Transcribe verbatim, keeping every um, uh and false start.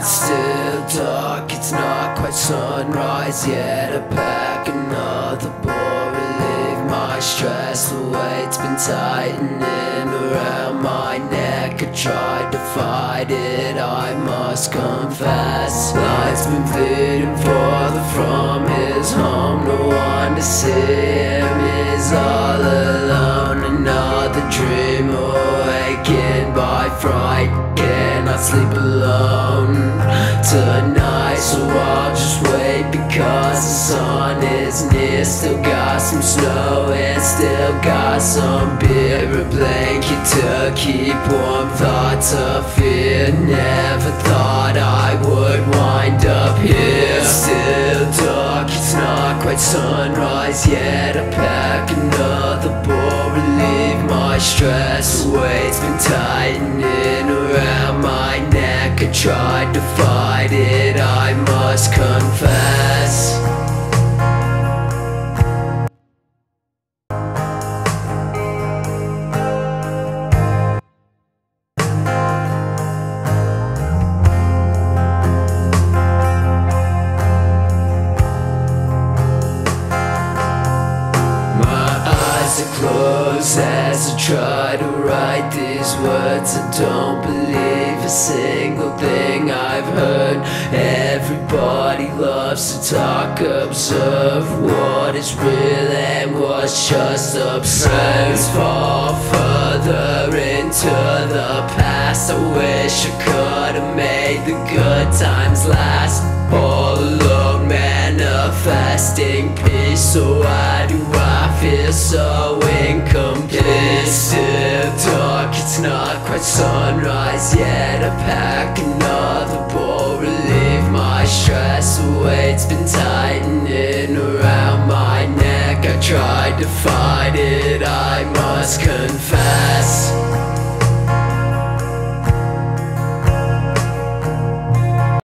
It's still dark, it's not quite sunrise yet. I pack another ball, relieve my stress. The weight's been tightening around my neck. I tried to fight it, I must confess. Light's been fading farther from his home. No one to see him, he's all alone. Another dream awakened by fright. Cannot sleep alone tonight, so I'll just wait because the sun is near. Still got some snow and still got some beer, a blanket to keep warm, thoughts of fear. Never thought I would wind up here. Still dark, it's not quite sunrise yet. I pack another ball, relieve my stress. The weight's been tightening around my neck. I tried to fight it, I must confess. Close as I try to write these words. I don't believe a single thing I've heard. Everybody loves to talk, observe what is real and what's just absurd. Fall further into the past. I wish I could have made the good times last. All alone, manifesting peace. So why do I feel so incomplete? It's still dark, it's not quite sunrise yet. I pack another ball, relieve my stress. The weight's been tightening around my neck. I tried to fight it, I must confess.